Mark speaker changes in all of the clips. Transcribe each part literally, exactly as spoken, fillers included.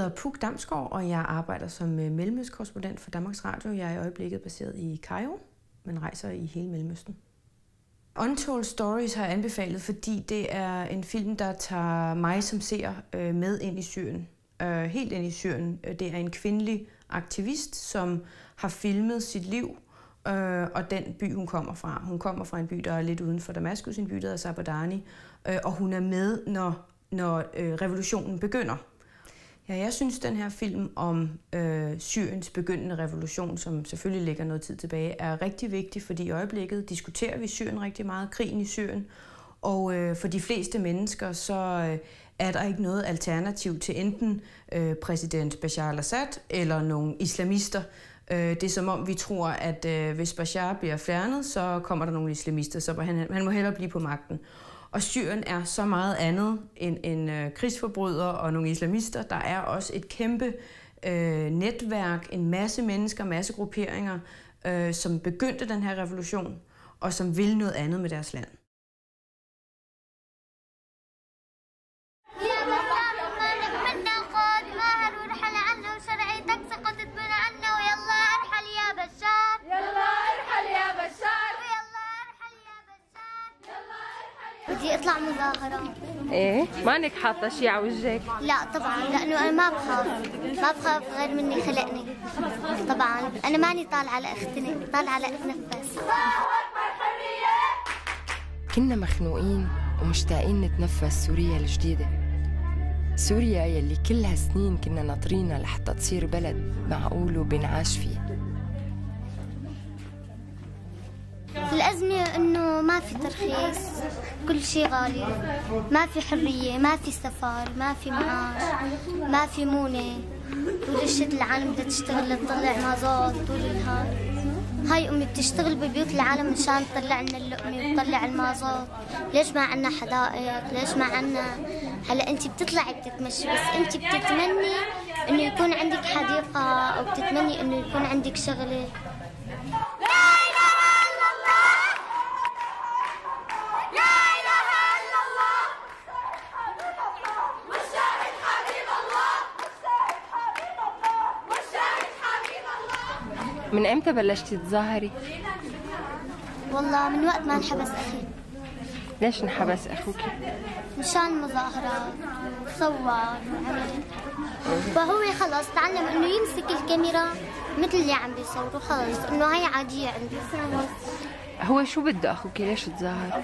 Speaker 1: hedder Puk Damsgaard, og jeg arbejder som mellemøstkorrespondent for Danmarks Radio. Jeg er i øjeblikket baseret i Kairo, men rejser i hele Mellemøsten. Untold Stories har jeg anbefalet, fordi det er en film, der tager mig som seer med ind i Syrien. Helt ind i Syrien. Det er en kvindelig aktivist, som har filmet sit liv og den by, hun kommer fra. Hun kommer fra en by, der er lidt uden for Damaskus, en by, der hedder Zabadani, og hun er med, når, når revolutionen begynder. Ja, jeg synes, den her film om øh, Syriens begyndende revolution, som selvfølgelig ligger noget tid tilbage, er rigtig vigtig, fordi i øjeblikket diskuterer vi Syrien rigtig meget, krigen i Syrien. Og øh, for de fleste mennesker, så øh, er der ikke noget alternativ til enten øh, præsident Bashar al-Assad eller nogle islamister. Øh, det er som om, vi tror, at øh, hvis Bashar bliver fjernet, så kommer der nogle islamister, så han, han må hellere blive på magten. Og Syrien er så meget andet end, end øh, krigsforbrydere og nogle islamister. Der er også et kæmpe øh, netværk, en masse mennesker, masse grupperinger, øh, som begyndte den her revolution, og som vil noget andet med deres land.
Speaker 2: بدي اطلع مظاهرة.
Speaker 3: ايه؟ مانك حاطة شيء على وجهك؟
Speaker 2: لا طبعا، لأنه أنا ما بخاف، ما بخاف غير مني خلقني. طبعا أنا ماني طالعة لأختنق، طالعة لأتنفس.
Speaker 3: كنا مخنوقين ومشتاقين نتنفس سوريا الجديدة. سوريا يلي كل هالسنين كنا ناطرينها لحتى تصير بلد معقول وبنعاش فيه.
Speaker 2: الأزمة إنه ما في ترخيص، كل شيء غالي، ما في حرية، ما في سفر، ما في معاش، ما في مونة. طول الشتاء العالم بدها تشتغل تطلع مازوت طول النهار. هاي أمي بتشتغل ببيوت العالم مشان تطلع لنا اللقمة وتطلع المازوت. ليش ما عنا حدائق؟ ليش ما عنا؟ هلا أنت بتطلعي بتتمشي، بس أنت بتتمني إنه يكون عندك حديقة أو بتتمني إنه يكون عندك شغلة.
Speaker 3: من امتى بلشتي تظاهري؟
Speaker 2: والله من وقت ما انحبس اخي.
Speaker 3: ليش انحبس اخوك؟
Speaker 2: مشان مظاهرات وصور وعمل. فهو خلص تعلم انه يمسك الكاميرا مثل اللي عم بيصوروا، خلص انه هي عادية عنده.
Speaker 3: هو شو بده اخوك؟ ليش تظاهر؟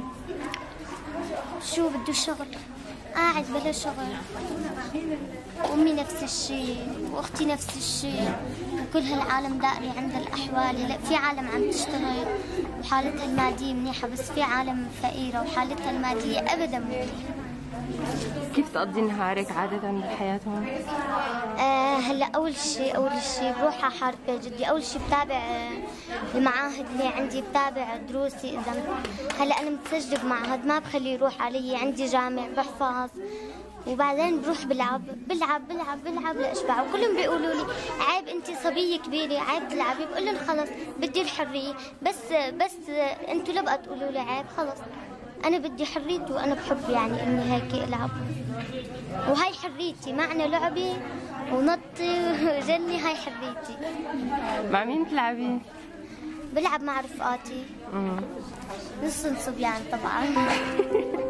Speaker 2: شو بده الشغل، قاعد بلا شغل. أمي نفس الشيء وأختي نفس الشيء، وكل هالعالم دائري عندها الأحوال. هلا في عالم عم تشتغل وحالتها المادية منيحة، بس في عالم فقيرة وحالتها المادية أبدا مو منيحة.
Speaker 3: كيف تقضي نهارك عادة بالحياة هون؟
Speaker 2: آه هلا أول شيء أول شيء بروح على حارة بيت جدي. أول شيء بتابع آه المعاهد اللي عندي، بتابع دروسي. إذا هلا أنا متسجلة بمعهد ما بخليه يروح علي، عندي جامع بحفظ، وبعدين بروح بلعب بلعب بلعب بلعب لأشبع. وكلهم بيقولوا لي عيب أنت صبية كبيرة عيب تلعبي. بقول لهم خلص بدي الحرية، بس بس أنتوا لا بقى تقولوا لي عيب. خلص أنا بدي حريتي وأنا بحب يعني إني هيك ألعب، وهاي حريتي. معنى لعبي ونطي وجني، هاي حريتي.
Speaker 3: مع مين تلعبي؟
Speaker 2: بلعب مع رفقاتي. نص صبيان طبعا.